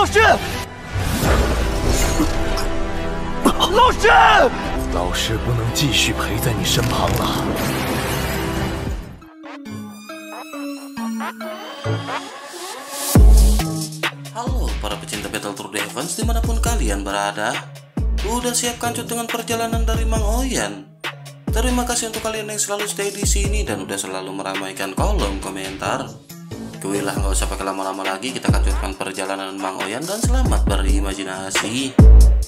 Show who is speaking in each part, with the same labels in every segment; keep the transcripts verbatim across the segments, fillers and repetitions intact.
Speaker 1: 老师，老师，
Speaker 2: 老师不能继续陪在你身旁了。
Speaker 3: Halo para pecinta Battle Through the Heavens dimanapun kalian berada. Udah siap kancut dengan perjalanan dari Mang Oyan? Terima kasih untuk kalian yang selalu stay di sini dan udah selalu meramaikan kolom komentar. Kuilah nggak usah pakai lama-lama lagi, kita kancutkan perjalanan Mang Oyan dan selamat berimajinasi.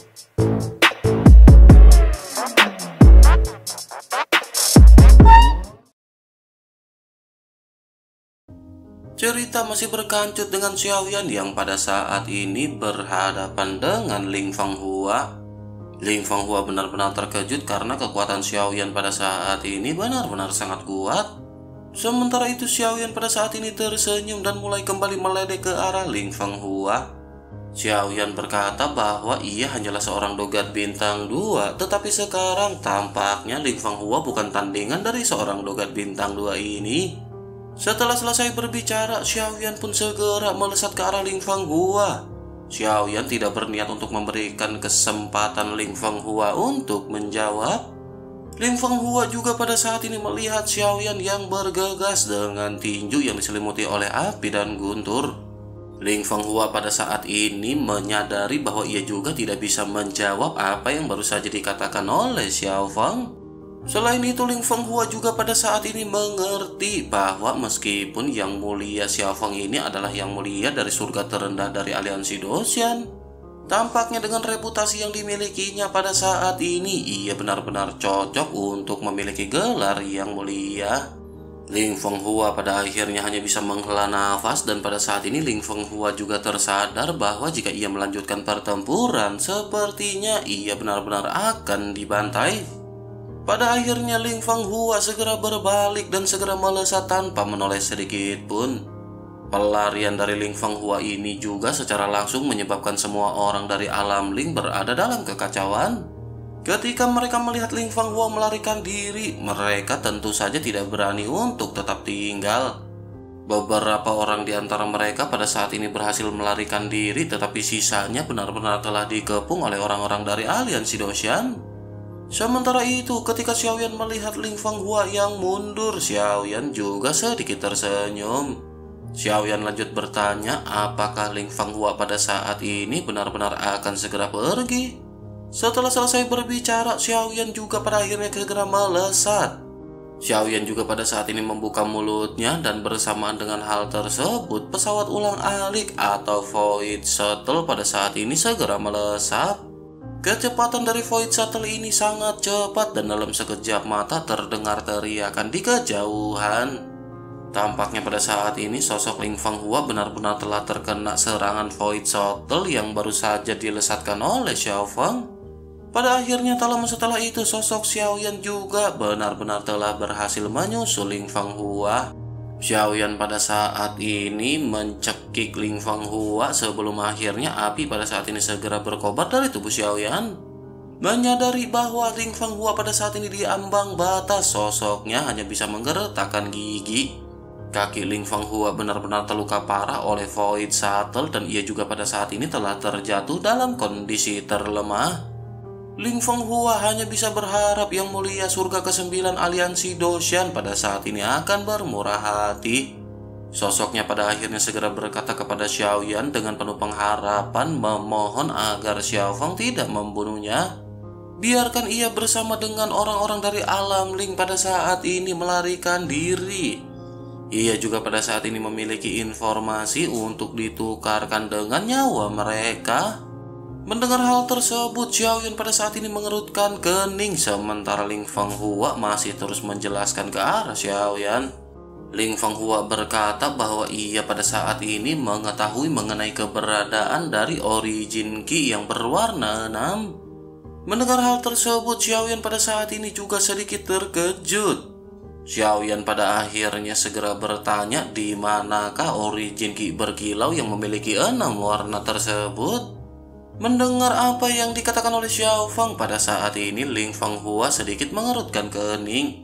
Speaker 3: Cerita masih berkancut dengan Xiaoyan yang pada saat ini berhadapan dengan Ling Fanghua. Ling Fanghua benar-benar terkejut karena kekuatan Xiaoyan pada saat ini benar-benar sangat kuat. Sementara itu Xiaoyan pada saat ini tersenyum dan mulai kembali meledek ke arah Ling Fanghua. Xiaoyan berkata bahwa ia hanyalah seorang dogat bintang dua, tetapi sekarang tampaknya Ling Fanghua bukan tandingan dari seorang dogat bintang dua ini. Setelah selesai berbicara, Xiaoyan pun segera melesat ke arah Ling Fanghua. Xiaoyan tidak berniat untuk memberikan kesempatan Ling Fanghua untuk menjawab. Ling Fanghua juga pada saat ini melihat Xiaoyan yang bergegas dengan tinju yang diselimuti oleh api dan guntur. Ling Fanghua pada saat ini menyadari bahwa ia juga tidak bisa menjawab apa yang baru saja dikatakan oleh Xiao Fang. Selain itu, Ling Fanghua juga pada saat ini mengerti bahwa meskipun yang mulia Xiao Fang ini adalah yang mulia dari surga terendah dari aliansi Doshan, tampaknya dengan reputasi yang dimilikinya pada saat ini, ia benar-benar cocok untuk memiliki gelar yang mulia. Ling Fanghua pada akhirnya hanya bisa menghela nafas dan pada saat ini Ling Fanghua juga tersadar bahwa jika ia melanjutkan pertempuran, sepertinya ia benar-benar akan dibantai. Pada akhirnya Ling Fanghua segera berbalik dan segera melesat tanpa menoleh sedikit pun. Pelarian dari Ling Fanghua ini juga secara langsung menyebabkan semua orang dari alam Ling berada dalam kekacauan. Ketika mereka melihat Ling Fanghua melarikan diri, mereka tentu saja tidak berani untuk tetap tinggal. Beberapa orang di antara mereka pada saat ini berhasil melarikan diri, tetapi sisanya benar-benar telah dikepung oleh orang-orang dari aliansi Doshan. Sementara itu, ketika Xiaoyan melihat Ling Fanghua yang mundur, Xiaoyan juga sedikit tersenyum. Xiaoyan lanjut bertanya apakah Ling Fanghua pada saat ini benar-benar akan segera pergi. Setelah selesai berbicara, Xiaoyan juga pada akhirnya segera melesat. Xiaoyan juga pada saat ini membuka mulutnya dan bersamaan dengan hal tersebut, pesawat ulang-alik atau Void Shuttle pada saat ini segera melesat. Kecepatan dari Void Shuttle ini sangat cepat dan dalam sekejap mata terdengar teriakan di kejauhan. Tampaknya pada saat ini sosok Ling Fanghua benar-benar telah terkena serangan Void Shuttle yang baru saja dilesatkan oleh Xiao Fang. Pada akhirnya tak lama setelah itu sosok Xiaoyan juga benar-benar telah berhasil menyusul Ling Fanghua. Xiaoyan pada saat ini mencekik Ling Fanghua sebelum akhirnya api pada saat ini segera berkobar dari tubuh Xiaoyan. Menyadari bahwa Ling Fanghua pada saat ini di ambang batas, sosoknya hanya bisa menggeretakkan gigi. Kaki Ling Fanghua benar-benar terluka parah oleh Void Shuttle dan ia juga pada saat ini telah terjatuh dalam kondisi terlemah. Ling Fanghua hanya bisa berharap yang mulia surga kesembilan aliansi Doshan pada saat ini akan bermurah hati. Sosoknya pada akhirnya segera berkata kepada Xiaoyan dengan penuh pengharapan memohon agar Xiao Fang tidak membunuhnya. Biarkan ia bersama dengan orang-orang dari alam Ling pada saat ini melarikan diri. Ia juga pada saat ini memiliki informasi untuk ditukarkan dengan nyawa mereka. Mendengar hal tersebut, Xiaoyan pada saat ini mengerutkan kening, sementara Ling Fanghua masih terus menjelaskan ke arah Xiaoyan. Ling Fanghua berkata bahwa ia pada saat ini mengetahui mengenai keberadaan dari Origin Ki yang berwarna enam. Mendengar hal tersebut, Xiaoyan pada saat ini juga sedikit terkejut. Xiaoyan pada akhirnya segera bertanya di manakah Origin Ki berkilau yang memiliki enam warna tersebut. Mendengar apa yang dikatakan oleh Xiao Fang pada saat ini, Ling Fanghua sedikit mengerutkan kening.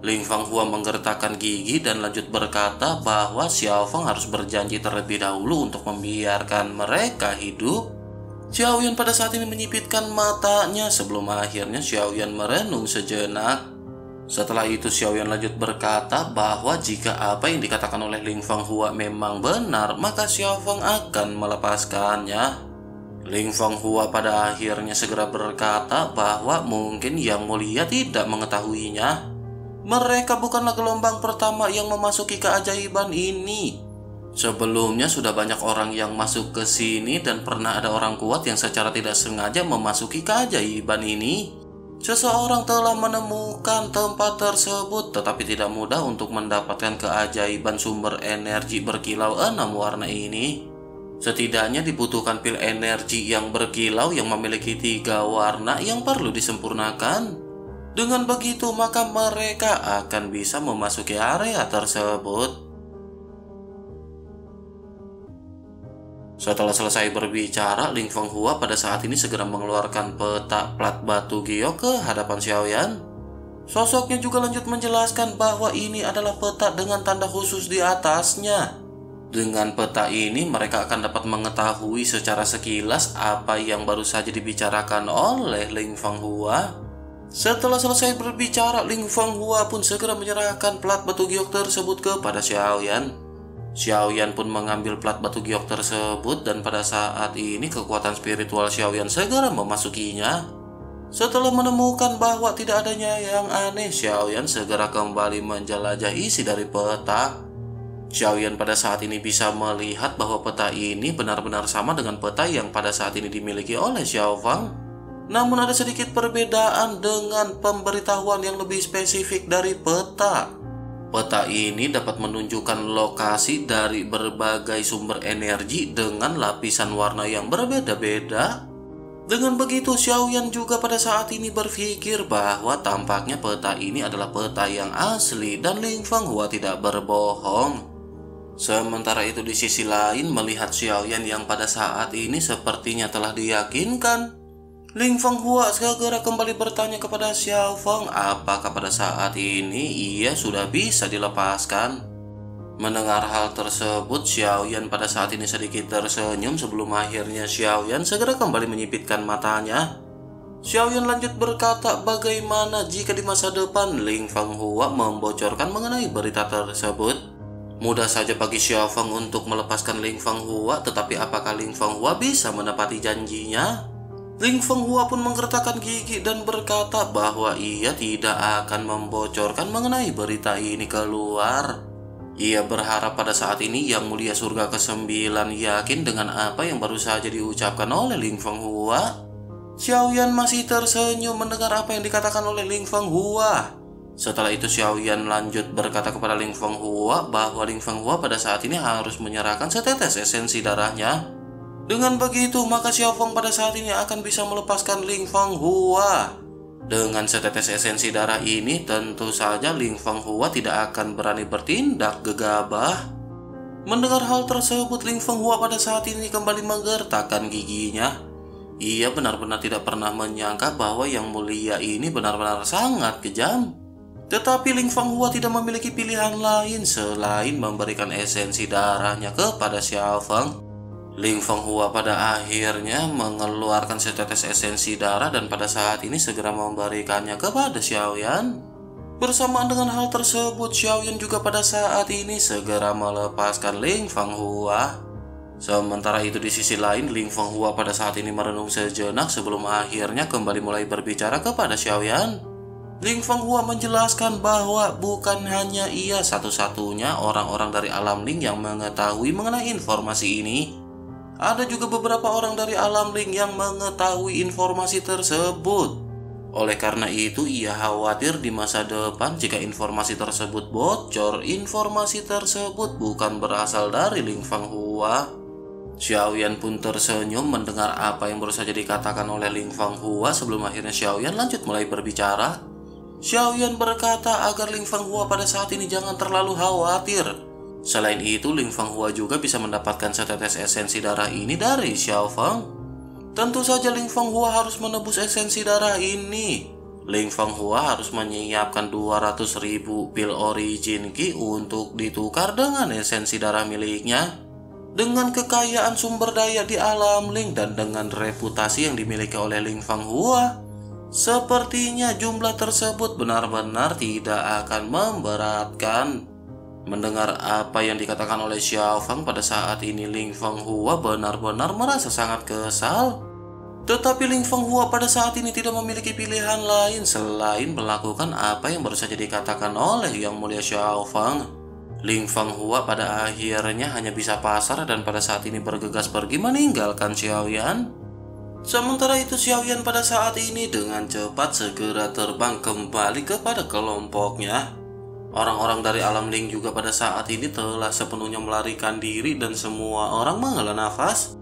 Speaker 3: Ling Fanghua menggertakkan gigi dan lanjut berkata bahwa Xiao Feng harus berjanji terlebih dahulu untuk membiarkan mereka hidup. Xiaoyan pada saat ini menyipitkan matanya sebelum akhirnya Xiaoyan merenung sejenak. Setelah itu Xiaoyan lanjut berkata bahwa jika apa yang dikatakan oleh Ling Fanghua memang benar, maka Xiao Feng akan melepaskannya. Ling Fanghua pada akhirnya segera berkata bahwa mungkin Yang Mulia tidak mengetahuinya. Mereka bukanlah gelombang pertama yang memasuki keajaiban ini. Sebelumnya sudah banyak orang yang masuk ke sini dan pernah ada orang kuat yang secara tidak sengaja memasuki keajaiban ini. Seseorang telah menemukan tempat tersebut, tetapi tidak mudah untuk mendapatkan keajaiban sumber energi berkilau enam warna ini. Setidaknya dibutuhkan pil energi yang berkilau yang memiliki tiga warna yang perlu disempurnakan. Dengan begitu, maka mereka akan bisa memasuki area tersebut. Setelah selesai berbicara, Ling Fanghua pada saat ini segera mengeluarkan peta plat batu giok ke hadapan Xiaoyan. Sosoknya juga lanjut menjelaskan bahwa ini adalah peta dengan tanda khusus di atasnya. Dengan peta ini, mereka akan dapat mengetahui secara sekilas apa yang baru saja dibicarakan oleh Ling Fanghua. Setelah selesai berbicara, Ling Fanghua pun segera menyerahkan plat batu giok tersebut kepada Xiaoyan. Xiaoyan pun mengambil plat batu giok tersebut dan pada saat ini kekuatan spiritual Xiaoyan segera memasukinya. Setelah menemukan bahwa tidak adanya yang aneh, Xiaoyan segera kembali menjelajah isi dari peta. Xiaoyan pada saat ini bisa melihat bahwa peta ini benar-benar sama dengan peta yang pada saat ini dimiliki oleh Xiao Feng. Namun ada sedikit perbedaan dengan pemberitahuan yang lebih spesifik dari peta. Peta ini dapat menunjukkan lokasi dari berbagai sumber energi dengan lapisan warna yang berbeda-beda. Dengan begitu, Xiaoyan juga pada saat ini berpikir bahwa tampaknya peta ini adalah peta yang asli dan Ling Fanghua tidak berbohong. Sementara itu di sisi lain, melihat Xiaoyan yang pada saat ini sepertinya telah diyakinkan, Ling Fanghua segera kembali bertanya kepada Xiao Feng apakah pada saat ini ia sudah bisa dilepaskan. Mendengar hal tersebut, Xiaoyan pada saat ini sedikit tersenyum sebelum akhirnya Xiaoyan segera kembali menyipitkan matanya. Xiaoyan lanjut berkata bagaimana jika di masa depan Ling Fanghua membocorkan mengenai berita tersebut. Mudah saja bagi Xiao Feng untuk melepaskan Ling Fanghua, tetapi apakah Ling Fanghua bisa menepati janjinya? Ling Fanghua pun menggertakkan gigi dan berkata bahwa ia tidak akan membocorkan mengenai berita ini keluar. Ia berharap pada saat ini Yang Mulia Surga kesembilan yakin dengan apa yang baru saja diucapkan oleh Ling Fanghua. Xiaoyan masih tersenyum mendengar apa yang dikatakan oleh Ling Fanghua. Setelah itu Xiaoyan lanjut berkata kepada Ling Fanghua bahwa Ling Fanghua pada saat ini harus menyerahkan setetes esensi darahnya. Dengan begitu, maka Xiao Feng pada saat ini akan bisa melepaskan Ling Fanghua. Dengan setetes esensi darah ini, tentu saja Ling Fanghua tidak akan berani bertindak gegabah. Mendengar hal tersebut, Ling Fanghua pada saat ini kembali menggertakkan giginya. Ia benar-benar tidak pernah menyangka bahwa Yang Mulia ini benar-benar sangat kejam. Tetapi Ling Fanghua tidak memiliki pilihan lain selain memberikan esensi darahnya kepada Xiao Feng. Ling Fanghua pada akhirnya mengeluarkan setetes esensi darah dan pada saat ini segera memberikannya kepada Xiaoyan. Bersamaan dengan hal tersebut, Xiaoyan juga pada saat ini segera melepaskan Ling Fanghua. Sementara itu di sisi lain, Ling Fanghua pada saat ini merenung sejenak sebelum akhirnya kembali mulai berbicara kepada Xiaoyan. Ling Fanghua menjelaskan bahwa bukan hanya ia satu-satunya orang-orang dari alam Ling yang mengetahui mengenai informasi ini. Ada juga beberapa orang dari alam Ling yang mengetahui informasi tersebut. Oleh karena itu, ia khawatir di masa depan jika informasi tersebut bocor, informasi tersebut bukan berasal dari Ling Fanghua. Xiaoyan pun tersenyum mendengar apa yang baru saja dikatakan oleh Ling Fanghua sebelum akhirnya Xiaoyan lanjut mulai berbicara. Xiaoyan berkata agar Ling Fanghua pada saat ini jangan terlalu khawatir. Selain itu, Ling Fanghua juga bisa mendapatkan setetes esensi darah ini dari Xiao Feng. Tentu saja Ling Fanghua harus menebus esensi darah ini. Ling Fanghua harus menyiapkan dua ratus ribu pil origin Qi untuk ditukar dengan esensi darah miliknya. Dengan kekayaan sumber daya di alam Ling dan dengan reputasi yang dimiliki oleh Ling Fanghua, sepertinya jumlah tersebut benar-benar tidak akan memberatkan. Mendengar apa yang dikatakan oleh Xiao Fang pada saat ini, Ling Fanghua benar-benar merasa sangat kesal. Tetapi Ling Fanghua pada saat ini tidak memiliki pilihan lain selain melakukan apa yang baru saja dikatakan oleh Yang Mulia Xiao Fang. Ling Fanghua pada akhirnya hanya bisa pasrah dan pada saat ini bergegas pergi meninggalkan Xiaoyan. Sementara itu Xiaoyan pada saat ini dengan cepat segera terbang kembali kepada kelompoknya. Orang-orang dari alam Ling juga pada saat ini telah sepenuhnya melarikan diri dan semua orang menghela nafas.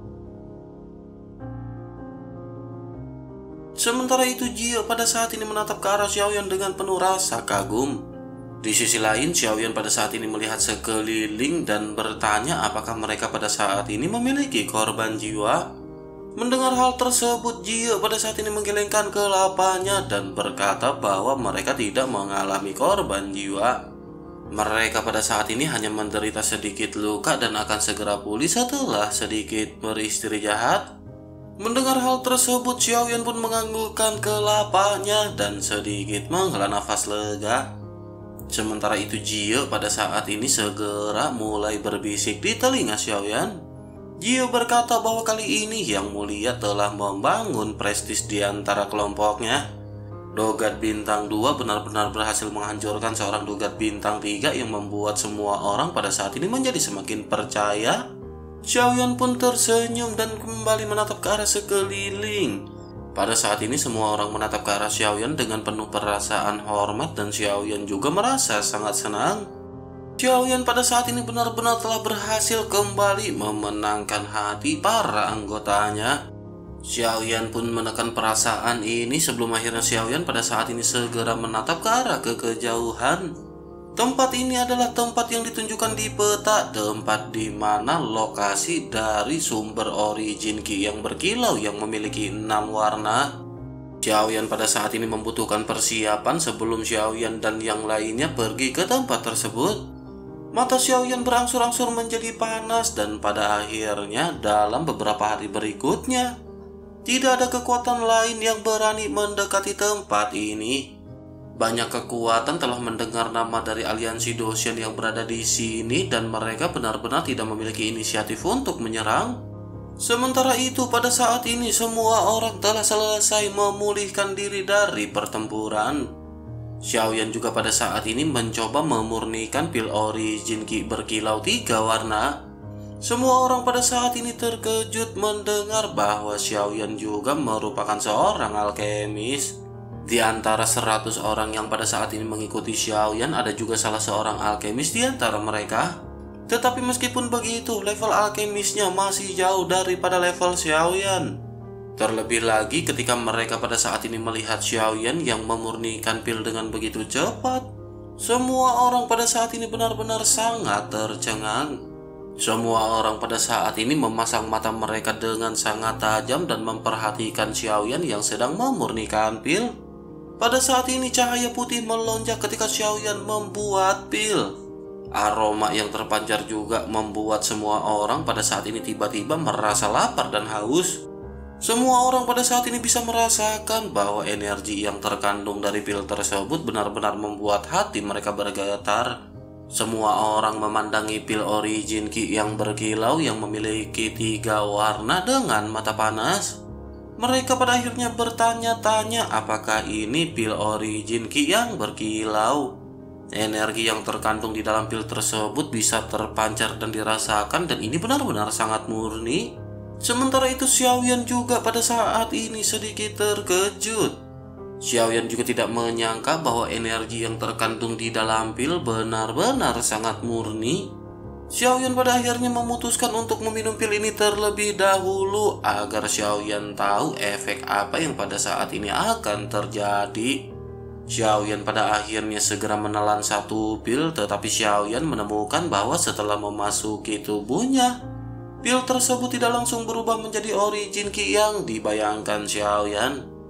Speaker 3: Sementara itu Jie pada saat ini menatap ke arah Xiaoyan dengan penuh rasa kagum. Di sisi lain Xiaoyan pada saat ini melihat sekeliling dan bertanya apakah mereka pada saat ini memiliki korban jiwa. Mendengar hal tersebut, Jie pada saat ini menggelengkan kelapanya dan berkata bahwa mereka tidak mengalami korban jiwa. Mereka pada saat ini hanya menderita sedikit luka dan akan segera pulih setelah sedikit beristirahat. Mendengar hal tersebut, Xiaoyan pun menganggukkan kelapanya dan sedikit menghela nafas lega. Sementara itu Jie pada saat ini segera mulai berbisik di telinga Xiaoyan. Jie berkata bahwa kali ini Yang Mulia telah membangun prestis di antara kelompoknya. Dogat bintang dua benar-benar berhasil menghancurkan seorang dogat bintang tiga yang membuat semua orang pada saat ini menjadi semakin percaya. Xiaoyan pun tersenyum dan kembali menatap ke arah sekeliling. Pada saat ini semua orang menatap ke arah Xiaoyan dengan penuh perasaan hormat dan Xiaoyan juga merasa sangat senang. Xiaoyan pada saat ini benar-benar telah berhasil kembali memenangkan hati para anggotanya. Xiaoyan pun menekan perasaan ini sebelum akhirnya Xiaoyan pada saat ini segera menatap ke arah ke kejauhan. Tempat ini adalah tempat yang ditunjukkan di peta, tempat di mana lokasi dari sumber origin Qi yang berkilau yang memiliki enam warna. Xiaoyan pada saat ini membutuhkan persiapan sebelum Xiaoyan dan yang lainnya pergi ke tempat tersebut. Mata Xiaoyan berangsur-angsur menjadi panas dan pada akhirnya dalam beberapa hari berikutnya tidak ada kekuatan lain yang berani mendekati tempat ini. Banyak kekuatan telah mendengar nama dari aliansi Doshan yang berada di sini dan mereka benar-benar tidak memiliki inisiatif untuk menyerang. Sementara itu pada saat ini semua orang telah selesai memulihkan diri dari pertempuran. Xiaoyan juga pada saat ini mencoba memurnikan pil origin Qi berkilau tiga warna. Semua orang pada saat ini terkejut mendengar bahwa Xiaoyan juga merupakan seorang alkemis. Di antara seratus orang yang pada saat ini mengikuti Xiaoyan, ada juga salah seorang alkemis di antara mereka. Tetapi meskipun begitu, level alkemisnya masih jauh daripada level Xiaoyan. Terlebih lagi ketika mereka pada saat ini melihat Xiaoyan yang memurnikan pil dengan begitu cepat. Semua orang pada saat ini benar-benar sangat tercengang. Semua orang pada saat ini memasang mata mereka dengan sangat tajam dan memperhatikan Xiaoyan yang sedang memurnikan pil. Pada saat ini cahaya putih melonjak ketika Xiaoyan membuat pil. Aroma yang terpancar juga membuat semua orang pada saat ini tiba-tiba merasa lapar dan haus. Semua orang pada saat ini bisa merasakan bahwa energi yang terkandung dari pil tersebut benar-benar membuat hati mereka bergetar. Semua orang memandangi pil origin Qi yang berkilau yang memiliki tiga warna dengan mata panas. Mereka pada akhirnya bertanya-tanya apakah ini pil origin Qi yang berkilau. Energi yang terkandung di dalam pil tersebut bisa terpancar dan dirasakan dan ini benar-benar sangat murni. Sementara itu Xiaoyan juga pada saat ini sedikit terkejut. Xiaoyan juga tidak menyangka bahwa energi yang terkandung di dalam pil benar-benar sangat murni. Xiaoyan pada akhirnya memutuskan untuk meminum pil ini terlebih dahulu agar Xiaoyan tahu efek apa yang pada saat ini akan terjadi. Xiaoyan pada akhirnya segera menelan satu pil, tetapi Xiaoyan menemukan bahwa setelah memasuki tubuhnya, pil tersebut tidak langsung berubah menjadi origin Qi yang dibayangkan Xiaoyan.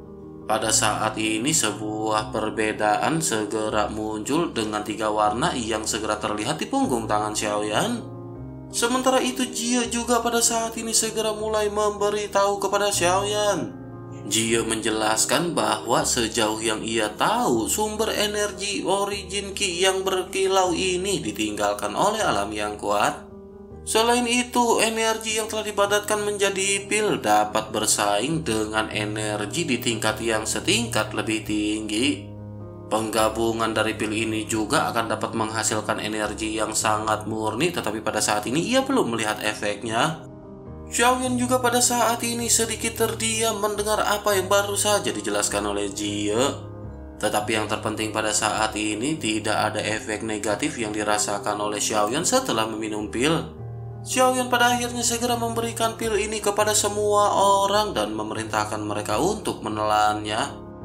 Speaker 3: Pada saat ini sebuah perbedaan segera muncul dengan tiga warna yang segera terlihat di punggung tangan Xiaoyan. Sementara itu Jie juga pada saat ini segera mulai memberitahu kepada Xiaoyan. Jie menjelaskan bahwa sejauh yang ia tahu sumber energi origin Qi yang berkilau ini ditinggalkan oleh alam yang kuat. Selain itu, energi yang telah dipadatkan menjadi pil dapat bersaing dengan energi di tingkat yang setingkat lebih tinggi. Penggabungan dari pil ini juga akan dapat menghasilkan energi yang sangat murni, tetapi pada saat ini ia belum melihat efeknya. Xiaoyan juga pada saat ini sedikit terdiam mendengar apa yang baru saja dijelaskan oleh Jie. Tetapi yang terpenting pada saat ini tidak ada efek negatif yang dirasakan oleh Xiaoyan setelah meminum pil. Xiaoyan pada akhirnya segera memberikan pil ini kepada semua orang dan memerintahkan mereka untuk menelannya.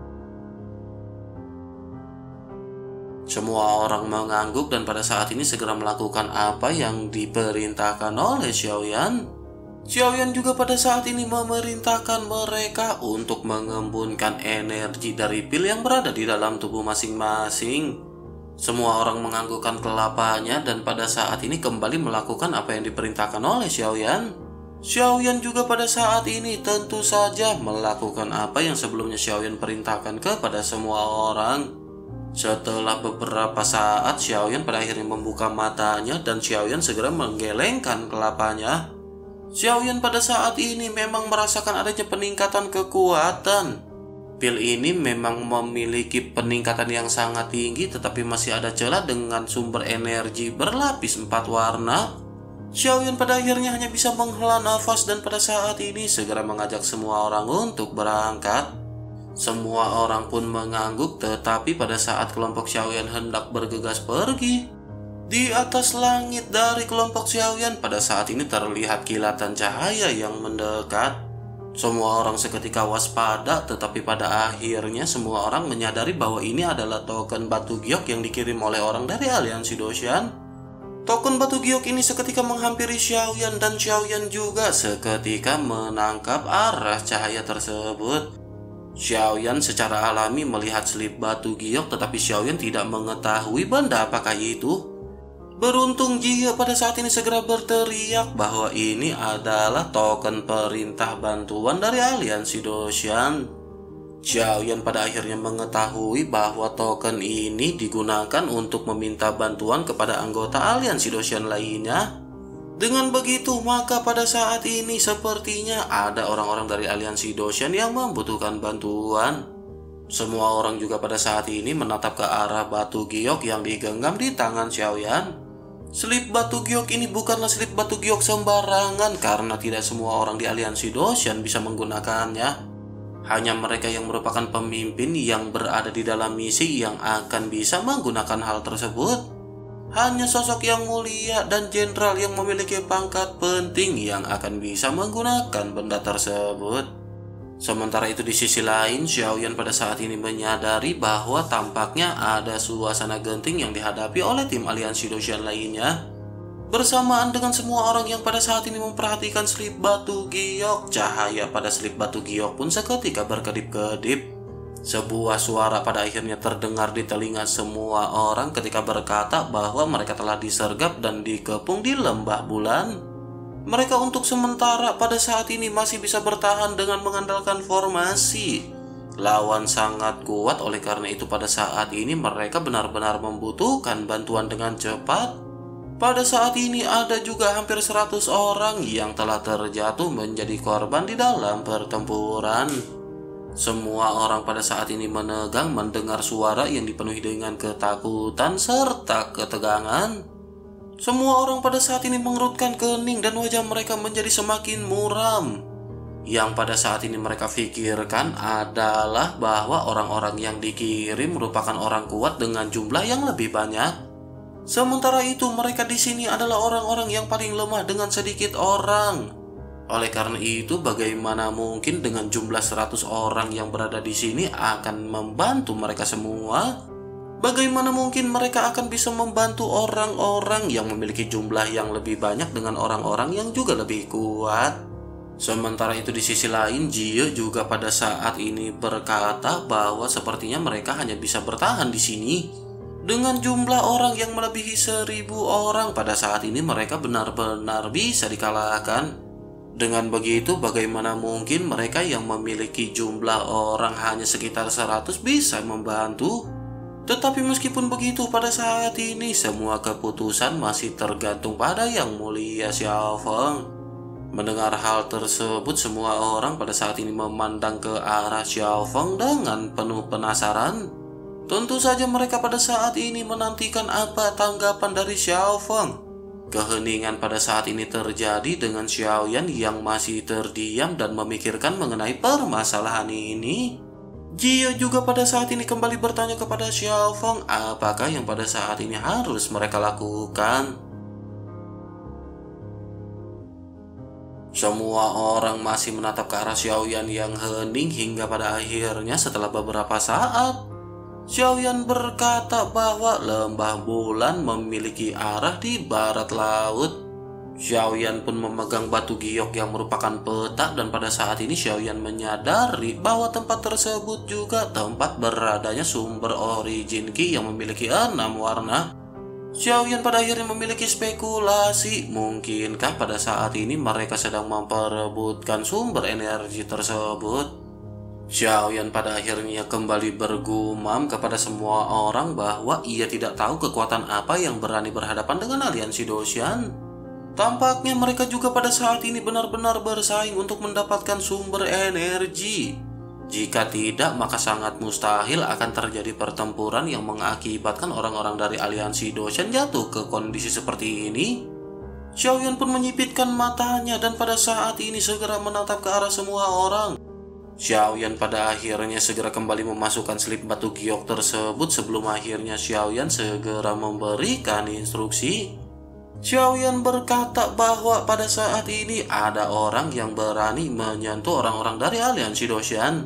Speaker 3: Semua orang mengangguk dan pada saat ini segera melakukan apa yang diperintahkan oleh Xiaoyan. Xiaoyan juga pada saat ini memerintahkan mereka untuk mengembunkan energi dari pil yang berada di dalam tubuh masing-masing. Semua orang menganggukkan kelapanya dan pada saat ini kembali melakukan apa yang diperintahkan oleh Xiaoyan. Xiaoyan juga pada saat ini tentu saja melakukan apa yang sebelumnya Xiaoyan perintahkan kepada semua orang. Setelah beberapa saat, Xiaoyan pada akhirnya membuka matanya dan Xiaoyan segera menggelengkan kelapanya. Xiaoyan pada saat ini memang merasakan adanya peningkatan kekuatan. Pil ini memang memiliki peningkatan yang sangat tinggi, tetapi masih ada celah dengan sumber energi berlapis empat warna. Xiaoyan pada akhirnya hanya bisa menghela nafas dan pada saat ini segera mengajak semua orang untuk berangkat. Semua orang pun mengangguk, tetapi pada saat kelompok Xiaoyan hendak bergegas pergi, di atas langit dari kelompok Xiaoyan pada saat ini terlihat kilatan cahaya yang mendekat. Semua orang seketika waspada, tetapi pada akhirnya semua orang menyadari bahwa ini adalah token batu giok yang dikirim oleh orang dari aliansi Doshan. Token batu giok ini seketika menghampiri Xiaoyan dan Xiaoyan juga seketika menangkap arah cahaya tersebut. Xiaoyan secara alami melihat selip batu giok, tetapi Xiaoyan tidak mengetahui benda apakah itu. Beruntung Jie pada saat ini segera berteriak bahwa ini adalah token perintah bantuan dari aliansi Doshan. Xiaoyan pada akhirnya mengetahui bahwa token ini digunakan untuk meminta bantuan kepada anggota aliansi Doshan lainnya. Dengan begitu, maka pada saat ini sepertinya ada orang-orang dari aliansi Doshan yang membutuhkan bantuan. Semua orang juga pada saat ini menatap ke arah batu giok yang digenggam di tangan Xiaoyan. Selip batu giok ini bukanlah selip batu giok sembarangan karena tidak semua orang di aliansi Doshan bisa menggunakannya. Hanya mereka yang merupakan pemimpin yang berada di dalam misi yang akan bisa menggunakan hal tersebut. Hanya sosok yang mulia dan jenderal yang memiliki pangkat penting yang akan bisa menggunakan benda tersebut. Sementara itu di sisi lain, Xiaoyan pada saat ini menyadari bahwa tampaknya ada suasana genting yang dihadapi oleh tim aliansi Doshan lainnya. Bersamaan dengan semua orang yang pada saat ini memperhatikan selip batu giok, cahaya pada selip batu giok pun seketika berkedip-kedip. Sebuah suara pada akhirnya terdengar di telinga semua orang ketika berkata bahwa mereka telah disergap dan dikepung di lembah bulan. Mereka untuk sementara pada saat ini masih bisa bertahan dengan mengandalkan formasi. Lawan sangat kuat, oleh karena itu pada saat ini mereka benar-benar membutuhkan bantuan dengan cepat. Pada saat ini ada juga hampir seratus orang yang telah terjatuh menjadi korban di dalam pertempuran. Semua orang pada saat ini menegang mendengar suara yang dipenuhi dengan ketakutan serta ketegangan. Semua orang pada saat ini mengerutkan kening dan wajah mereka menjadi semakin muram. Yang pada saat ini mereka pikirkan adalah bahwa orang-orang yang dikirim merupakan orang kuat dengan jumlah yang lebih banyak. Sementara itu mereka di sini adalah orang-orang yang paling lemah dengan sedikit orang. Oleh karena itu, bagaimana mungkin dengan jumlah seratus orang yang berada di sini akan membantu mereka semua? Bagaimana mungkin mereka akan bisa membantu orang-orang yang memiliki jumlah yang lebih banyak dengan orang-orang yang juga lebih kuat? Sementara itu di sisi lain, Jie juga pada saat ini berkata bahwa sepertinya mereka hanya bisa bertahan di sini. Dengan jumlah orang yang melebihi seribu orang pada saat ini mereka benar-benar bisa dikalahkan. Dengan begitu bagaimana mungkin mereka yang memiliki jumlah orang hanya sekitar seratus bisa membantu? Tetapi meskipun begitu pada saat ini semua keputusan masih tergantung pada Yang Mulia Xiao Feng. Mendengar hal tersebut, semua orang pada saat ini memandang ke arah Xiao Feng dengan penuh penasaran. Tentu saja mereka pada saat ini menantikan apa tanggapan dari Xiao Feng. Keheningan pada saat ini terjadi dengan Xiaoyan yang masih terdiam dan memikirkan mengenai permasalahan ini. Jie juga pada saat ini kembali bertanya kepada Xiao Feng apakah yang pada saat ini harus mereka lakukan. Semua orang masih menatap ke arah Xiaoyan yang hening hingga pada akhirnya setelah beberapa saat, Xiaoyan berkata bahwa lembah bulan memiliki arah di barat laut. Xiaoyan pun memegang batu giok yang merupakan peta dan pada saat ini Xiaoyan menyadari bahwa tempat tersebut juga tempat beradanya sumber origin Qi yang memiliki enam warna. Xiaoyan pada akhirnya memiliki spekulasi, mungkinkah pada saat ini mereka sedang memperebutkan sumber energi tersebut. Xiaoyan pada akhirnya kembali bergumam kepada semua orang bahwa ia tidak tahu kekuatan apa yang berani berhadapan dengan aliansi Doshan. Tampaknya mereka juga pada saat ini benar-benar bersaing untuk mendapatkan sumber energi. Jika tidak, maka sangat mustahil akan terjadi pertempuran yang mengakibatkan orang-orang dari aliansi Doshan jatuh ke kondisi seperti ini. Xiaoyan pun menyipitkan matanya dan pada saat ini segera menatap ke arah semua orang. Xiaoyan pada akhirnya segera kembali memasukkan selip batu giok tersebut sebelum akhirnya Xiaoyan segera memberikan instruksi. Xiaoyan berkata bahwa pada saat ini ada orang yang berani menyentuh orang-orang dari aliansi Doshan.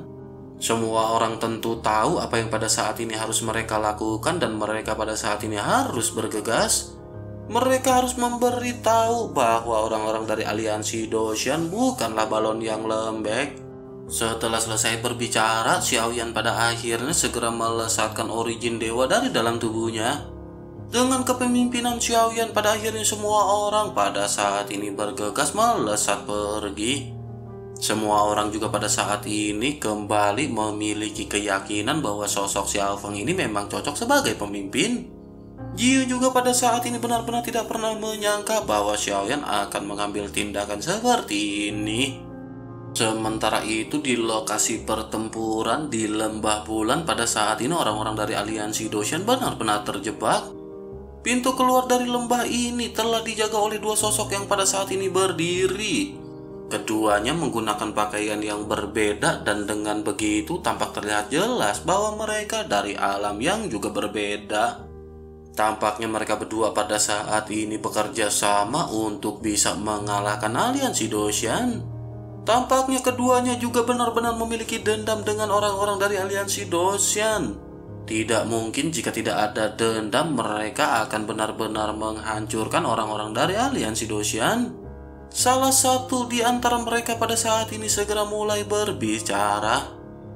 Speaker 3: Semua orang tentu tahu apa yang pada saat ini harus mereka lakukan dan mereka pada saat ini harus bergegas. Mereka harus memberitahu bahwa orang-orang dari aliansi Doshan bukanlah balon yang lembek. Setelah selesai berbicara, Xiaoyan pada akhirnya segera melesatkan origin dewa dari dalam tubuhnya. Dengan kepemimpinan Xiaoyan pada akhirnya semua orang pada saat ini bergegas melesat pergi. Semua orang juga pada saat ini kembali memiliki keyakinan bahwa sosok Xiao Feng ini memang cocok sebagai pemimpin. Jie juga pada saat ini benar-benar tidak pernah menyangka bahwa Xiaoyan akan mengambil tindakan seperti ini. Sementara itu di lokasi pertempuran di Lembah Bulan pada saat ini orang-orang dari aliansi Doshan benar-benar terjebak. Pintu keluar dari lembah ini telah dijaga oleh dua sosok yang pada saat ini berdiri. Keduanya menggunakan pakaian yang berbeda dan dengan begitu tampak terlihat jelas bahwa mereka dari alam yang juga berbeda. Tampaknya mereka berdua pada saat ini bekerja sama untuk bisa mengalahkan aliansi Doshan. Tampaknya keduanya juga benar-benar memiliki dendam dengan orang-orang dari aliansi Doshan. Tidak mungkin jika tidak ada dendam mereka akan benar-benar menghancurkan orang-orang dari aliansi Doshan. Salah satu di antara mereka pada saat ini segera mulai berbicara.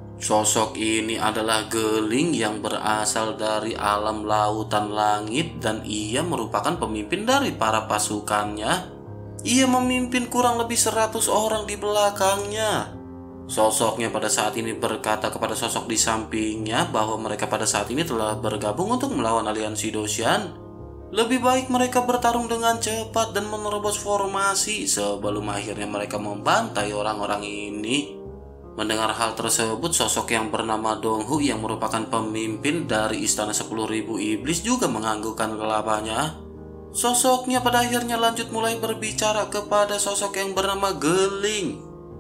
Speaker 3: Sosok ini adalah Geling yang berasal dari alam lautan langit dan ia merupakan pemimpin dari para pasukannya. Ia memimpin kurang lebih seratus orang di belakangnya. Sosoknya pada saat ini berkata kepada sosok di sampingnya bahwa mereka pada saat ini telah bergabung untuk melawan aliansi Doshan. Lebih baik mereka bertarung dengan cepat dan menerobos formasi sebelum akhirnya mereka membantai orang-orang ini. Mendengar hal tersebut, sosok yang bernama Donghu yang merupakan pemimpin dari Istana sepuluh ribu Iblis juga menganggukkan kelapanya. Sosoknya pada akhirnya lanjut mulai berbicara kepada sosok yang bernama Geling.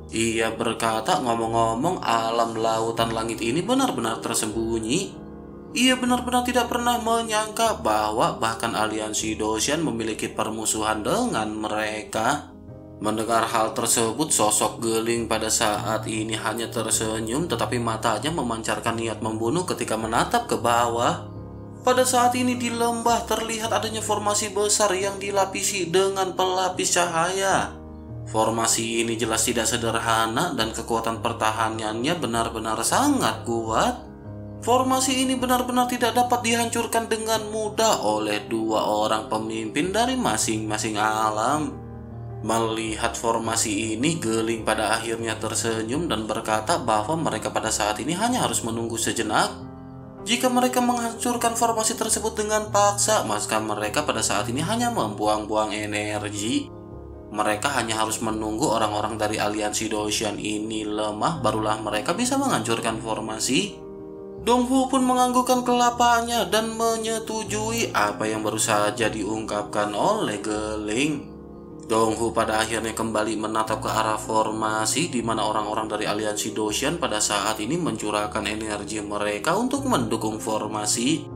Speaker 3: Ia berkata, ngomong-ngomong alam lautan langit ini benar-benar tersembunyi. Ia benar-benar tidak pernah menyangka bahwa bahkan aliansi Doshan memiliki permusuhan dengan mereka. Mendengar hal tersebut, sosok Geling pada saat ini hanya tersenyum tetapi matanya memancarkan niat membunuh ketika menatap ke bawah. Pada saat ini di lembah terlihat adanya formasi besar yang dilapisi dengan pelapis cahaya. Formasi ini jelas tidak sederhana dan kekuatan pertahanannya benar-benar sangat kuat. Formasi ini benar-benar tidak dapat dihancurkan dengan mudah oleh dua orang pemimpin dari masing-masing alam. Melihat formasi ini, Geling pada akhirnya tersenyum dan berkata bahwa mereka pada saat ini hanya harus menunggu sejenak. Jika mereka menghancurkan formasi tersebut dengan paksa, maka mereka pada saat ini hanya membuang-buang energi. Mereka hanya harus menunggu orang-orang dari aliansi Doshan ini lemah, barulah mereka bisa menghancurkan formasi. Donghu pun menganggukkan kelapanya dan menyetujui apa yang baru saja diungkapkan oleh Geling. Donghu pada akhirnya kembali menatap ke arah formasi di mana orang-orang dari aliansi Doshan pada saat ini mencurahkan energi mereka untuk mendukung formasi.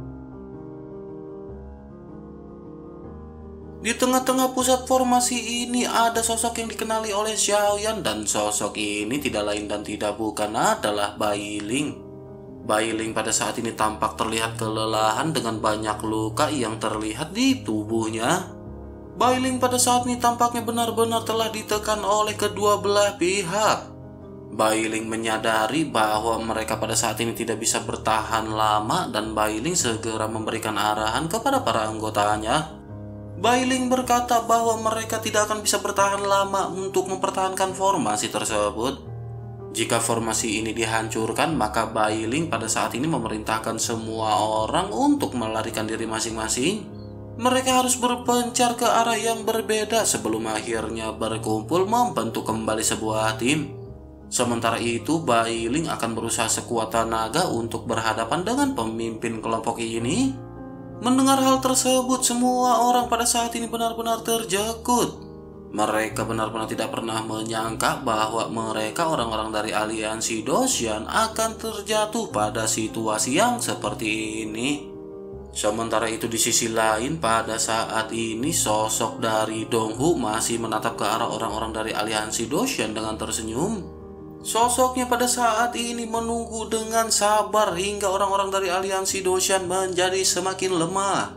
Speaker 3: Di tengah-tengah pusat formasi ini ada sosok yang dikenali oleh Xiaoyan, dan sosok ini tidak lain dan tidak bukan adalah Bai Ling. Bai Ling pada saat ini tampak terlihat kelelahan dengan banyak luka yang terlihat di tubuhnya. Bai Ling pada saat ini tampaknya benar-benar telah ditekan oleh kedua belah pihak. Bai Ling menyadari bahwa mereka pada saat ini tidak bisa bertahan lama dan Bai Ling segera memberikan arahan kepada para anggotanya. Bai Ling berkata bahwa mereka tidak akan bisa bertahan lama untuk mempertahankan formasi tersebut. Jika formasi ini dihancurkan, maka Bai Ling pada saat ini memerintahkan semua orang untuk melarikan diri masing-masing. Mereka harus berpencar ke arah yang berbeda sebelum akhirnya berkumpul membentuk kembali sebuah tim. Sementara itu, Bai Ling akan berusaha sekuat tenaga untuk berhadapan dengan pemimpin kelompok ini. Mendengar hal tersebut, semua orang pada saat ini benar-benar terjekut. Mereka benar-benar tidak pernah menyangka bahwa mereka orang-orang dari aliansi Doshan akan terjatuh pada situasi yang seperti ini. Sementara itu di sisi lain, pada saat ini sosok dari Donghu masih menatap ke arah orang-orang dari aliansi Doshan dengan tersenyum. Sosoknya pada saat ini menunggu dengan sabar hingga orang-orang dari aliansi Doshan menjadi semakin lemah.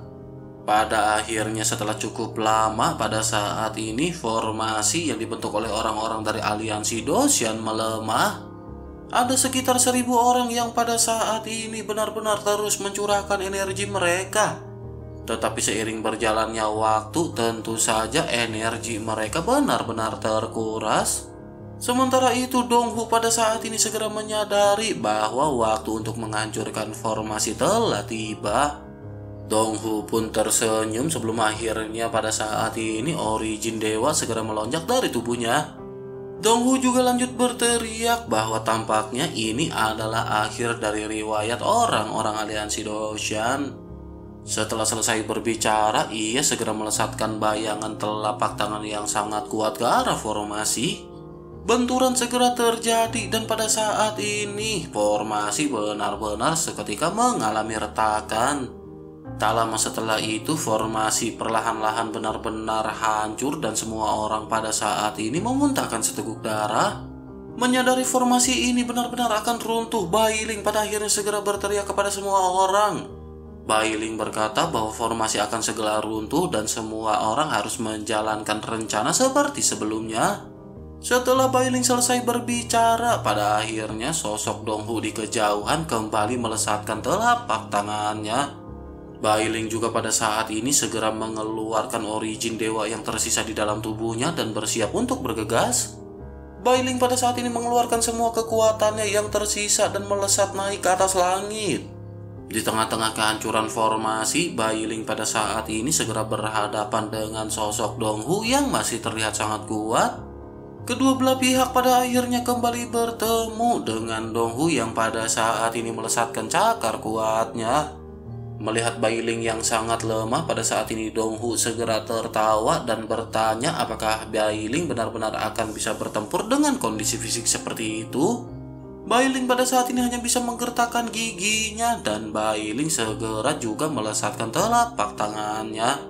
Speaker 3: Pada akhirnya setelah cukup lama, pada saat ini formasi yang dibentuk oleh orang-orang dari aliansi Doshan melemah. Ada sekitar seribu orang yang pada saat ini benar-benar terus mencurahkan energi mereka. Tetapi seiring berjalannya waktu, tentu saja energi mereka benar-benar terkuras. Sementara itu, Donghu pada saat ini segera menyadari bahwa waktu untuk menghancurkan formasi telah tiba. Donghu pun tersenyum sebelum akhirnya pada saat ini origin dewa segera melonjak dari tubuhnya. Donghu juga lanjut berteriak bahwa tampaknya ini adalah akhir dari riwayat orang-orang aliansi Doshan. Setelah selesai berbicara, ia segera melesatkan bayangan telapak tangan yang sangat kuat ke arah formasi. Benturan segera terjadi dan pada saat ini formasi benar-benar seketika mengalami retakan. Tak lama setelah itu formasi perlahan-lahan benar-benar hancur dan semua orang pada saat ini memuntahkan seteguk darah. Menyadari formasi ini benar-benar akan runtuh, Bai Ling pada akhirnya segera berteriak kepada semua orang. Bai Ling berkata bahwa formasi akan segera runtuh dan semua orang harus menjalankan rencana seperti sebelumnya. Setelah Bai Ling selesai berbicara, pada akhirnya sosok Donghu di kejauhan kembali melesatkan telapak tangannya. Bai Ling juga pada saat ini segera mengeluarkan origin dewa yang tersisa di dalam tubuhnya dan bersiap untuk bergegas. Bai Ling pada saat ini mengeluarkan semua kekuatannya yang tersisa dan melesat naik ke atas langit. Di tengah-tengah kehancuran formasi, Bai Ling pada saat ini segera berhadapan dengan sosok Donghu yang masih terlihat sangat kuat. Kedua belah pihak pada akhirnya kembali bertemu dengan Donghu yang pada saat ini melesatkan cakar kuatnya. Melihat Bai Ling yang sangat lemah, pada saat ini Donghu segera tertawa dan bertanya apakah Bai Ling benar-benar akan bisa bertempur dengan kondisi fisik seperti itu. Bai Ling pada saat ini hanya bisa menggertakkan giginya dan Bai Ling segera juga melesatkan telapak tangannya.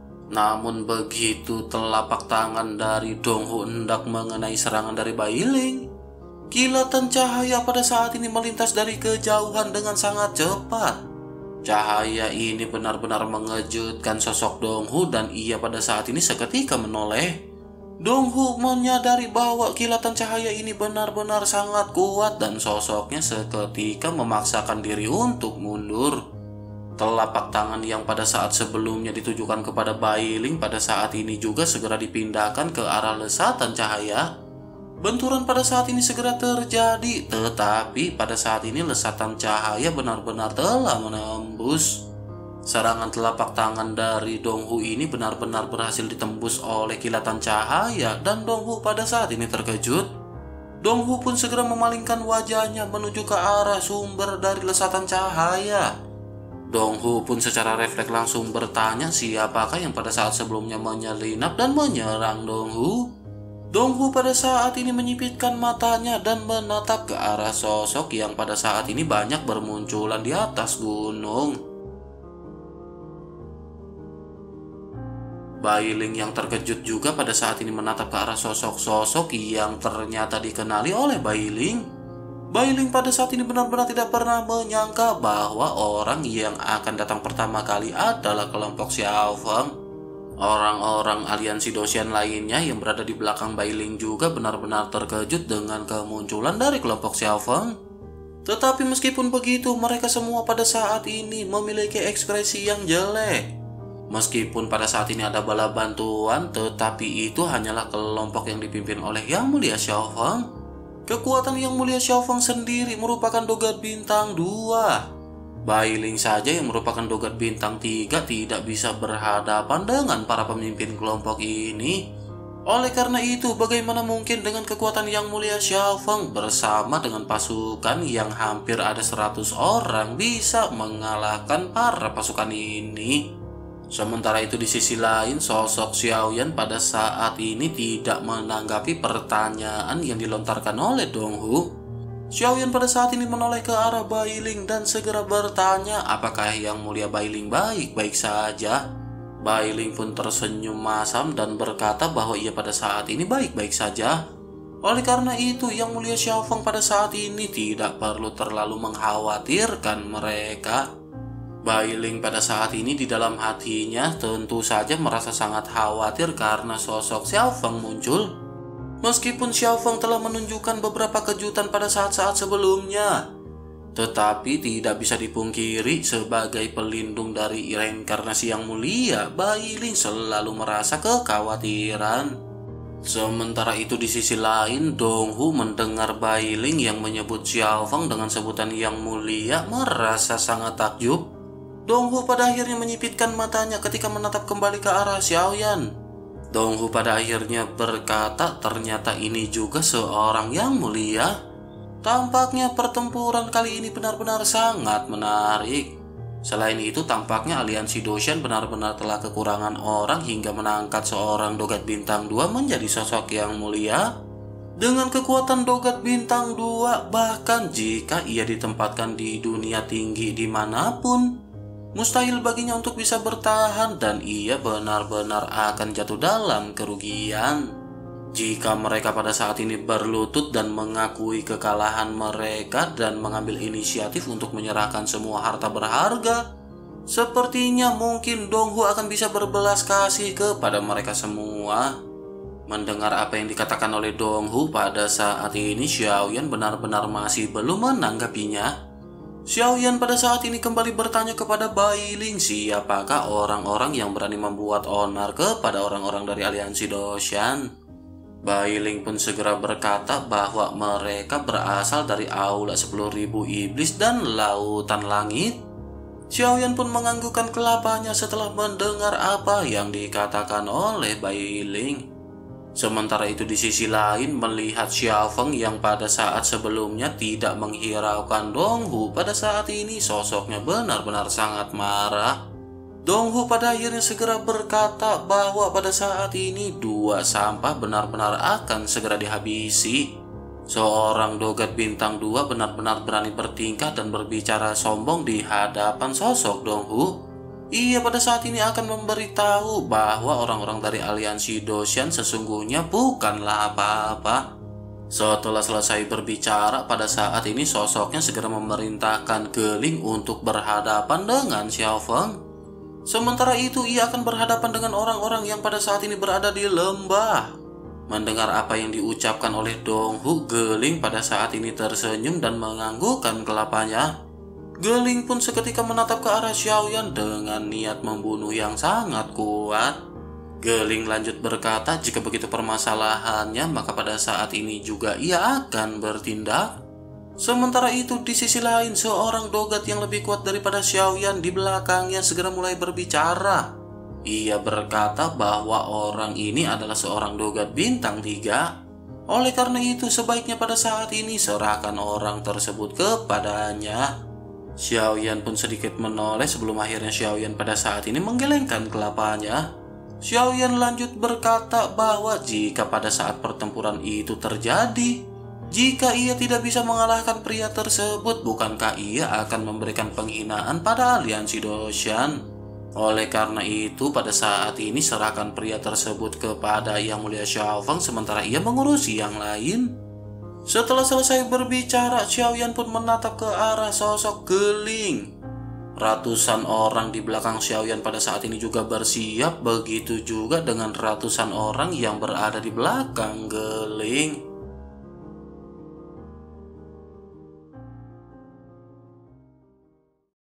Speaker 3: Namun begitu telapak tangan dari Donghu hendak mengenai serangan dari Bai Ling, kilatan cahaya pada saat ini melintas dari kejauhan dengan sangat cepat. Cahaya ini benar-benar mengejutkan sosok Donghu dan ia pada saat ini seketika menoleh. Donghu menyadari bahwa kilatan cahaya ini benar-benar sangat kuat dan sosoknya seketika memaksakan diri untuk mundur. Telapak tangan yang pada saat sebelumnya ditujukan kepada Bailing pada saat ini juga segera dipindahkan ke arah lesatan cahaya. Benturan pada saat ini segera terjadi, tetapi pada saat ini lesatan cahaya benar-benar telah menembus. Serangan telapak tangan dari Donghu ini benar-benar berhasil ditembus oleh kilatan cahaya dan Donghu pada saat ini terkejut. Donghu pun segera memalingkan wajahnya menuju ke arah sumber dari lesatan cahaya. Donghu pun secara refleks langsung bertanya siapakah yang pada saat sebelumnya menyelinap dan menyerang Donghu. Donghu pada saat ini menyipitkan matanya dan menatap ke arah sosok yang pada saat ini banyak bermunculan di atas gunung. Bailing yang terkejut juga pada saat ini menatap ke arah sosok-sosok yang ternyata dikenali oleh Bailing. Bailing pada saat ini benar-benar tidak pernah menyangka bahwa orang yang akan datang pertama kali adalah kelompok Xiao Feng. Orang-orang aliansi Doshan lainnya yang berada di belakang Bailing juga benar-benar terkejut dengan kemunculan dari kelompok Xiao Feng. Tetapi meskipun begitu, mereka semua pada saat ini memiliki ekspresi yang jelek. Meskipun pada saat ini ada bala bantuan, tetapi itu hanyalah kelompok yang dipimpin oleh Yang Mulia Xiao Feng. Kekuatan Yang Mulia Xiao Feng sendiri merupakan dogat bintang dua. Bailing saja yang merupakan dogat bintang tiga tidak bisa berhadapan dengan para pemimpin kelompok ini. Oleh karena itu, bagaimana mungkin dengan kekuatan Yang Mulia Xiao Feng bersama dengan pasukan yang hampir ada seratus orang bisa mengalahkan para pasukan ini? Sementara itu di sisi lain, sosok Xiaoyan pada saat ini tidak menanggapi pertanyaan yang dilontarkan oleh Donghu. Xiaoyan pada saat ini menoleh ke arah Bailing dan segera bertanya apakah Yang Mulia Bailing baik-baik saja. Bailing pun tersenyum masam dan berkata bahwa ia pada saat ini baik-baik saja. Oleh karena itu, Yang Mulia Xiao Feng pada saat ini tidak perlu terlalu mengkhawatirkan mereka. Bailing pada saat ini di dalam hatinya tentu saja merasa sangat khawatir karena sosok Xiao Feng muncul. Meskipun Xiao Feng telah menunjukkan beberapa kejutan pada saat-saat sebelumnya, tetapi tidak bisa dipungkiri sebagai pelindung dari reinkarnasi yang mulia, Bailing selalu merasa kekhawatiran. Sementara itu di sisi lain, Donghu mendengar Bailing yang menyebut Xiao Feng dengan sebutan Yang Mulia merasa sangat takjub. Donghu pada akhirnya menyipitkan matanya ketika menatap kembali ke arah Xiaoyan. Donghu pada akhirnya berkata ternyata ini juga seorang Yang Mulia. Tampaknya pertempuran kali ini benar-benar sangat menarik. Selain itu tampaknya aliansi Doshan benar-benar telah kekurangan orang hingga menangkat seorang dogat bintang dua menjadi sosok yang mulia. Dengan kekuatan dogat bintang dua, bahkan jika ia ditempatkan di dunia tinggi dimanapun, mustahil baginya untuk bisa bertahan dan ia benar-benar akan jatuh dalam kerugian. Jika mereka pada saat ini berlutut dan mengakui kekalahan mereka dan mengambil inisiatif untuk menyerahkan semua harta berharga, sepertinya mungkin Donghu akan bisa berbelas kasih kepada mereka semua. Mendengar apa yang dikatakan oleh Donghu pada saat ini, Xiaoyan benar-benar masih belum menanggapinya. Xiaoyan pada saat ini kembali bertanya kepada Bailing siapakah orang-orang yang berani membuat onar kepada orang-orang dari aliansi Doshan. Bailing pun segera berkata bahwa mereka berasal dari aula sepuluh ribu iblis dan lautan langit. Xiaoyan pun menganggukkan kelapanya setelah mendengar apa yang dikatakan oleh Bailing. Sementara itu di sisi lain, melihat Xiao Feng yang pada saat sebelumnya tidak menghiraukan Donghu, pada saat ini sosoknya benar-benar sangat marah. Donghu pada akhirnya segera berkata bahwa pada saat ini dua sampah benar-benar akan segera dihabisi. Seorang dogat bintang dua benar-benar berani bertingkah dan berbicara sombong di hadapan sosok Donghu. Ia pada saat ini akan memberitahu bahwa orang-orang dari aliansi Doshan sesungguhnya bukanlah apa-apa. Setelah selesai berbicara, pada saat ini sosoknya segera memerintahkan Geling untuk berhadapan dengan Xiao Feng. Sementara itu ia akan berhadapan dengan orang-orang yang pada saat ini berada di lembah. Mendengar apa yang diucapkan oleh Dong Hu, Geling pada saat ini tersenyum dan menganggukkan kelapanya. Geling pun seketika menatap ke arah Xiaoyan dengan niat membunuh yang sangat kuat. Geling lanjut berkata jika begitu permasalahannya, maka pada saat ini juga ia akan bertindak. Sementara itu di sisi lain, seorang dogat yang lebih kuat daripada Xiaoyan di belakangnya segera mulai berbicara. Ia berkata bahwa orang ini adalah seorang dogat bintang tiga. Oleh karena itu sebaiknya pada saat ini serahkan orang tersebut kepadanya. Xiaoyan pun sedikit menoleh sebelum akhirnya Xiaoyan pada saat ini menggelengkan kelapanya. Xiaoyan lanjut berkata bahwa jika pada saat pertempuran itu terjadi, jika ia tidak bisa mengalahkan pria tersebut, bukankah ia akan memberikan penghinaan pada aliansi Doshan? Oleh karena itu, pada saat ini serahkan pria tersebut kepada Yang Mulia Xiaofeng sementara ia mengurusi yang lain. Setelah selesai berbicara, Xiaoyan pun menatap ke arah sosok Geling. Ratusan orang di belakang Xiaoyan pada saat ini juga bersiap, begitu juga dengan ratusan orang yang berada di belakang Geling.